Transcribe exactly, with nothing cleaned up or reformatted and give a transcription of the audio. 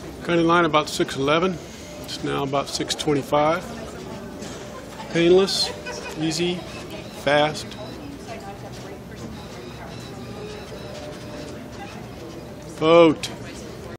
Cutting line about six eleven. It's now about six twenty-five. Painless, easy, fast. Boat.